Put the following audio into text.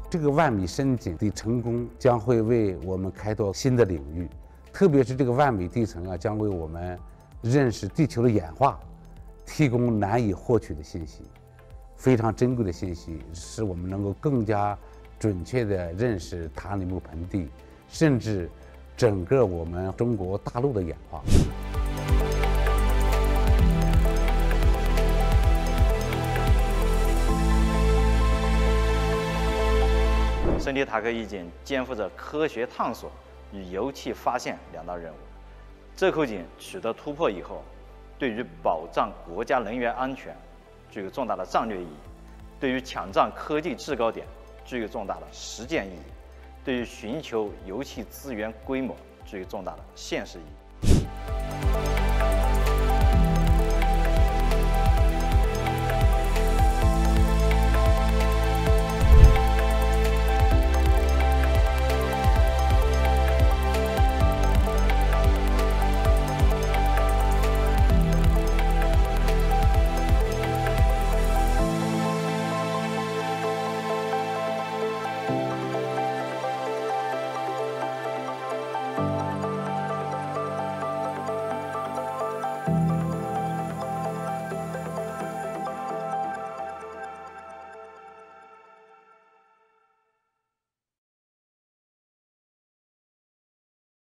这个万米深井的成功将会为我们开拓新的领域，特别是这个万米地层将为我们认识地球的演化提供难以获取的信息，非常珍贵的信息，使我们能够更加准确地认识塔里木盆地，甚至整个我们中国大陆的演化。 圣地塔克一井肩负着科学探索与油气发现两大任务。这口井取得突破以后，对于保障国家能源安全具有重大的战略意义，对于抢占科技制高点具有重大的实践意义，对于寻求油气资源规模具有重大的现实意义。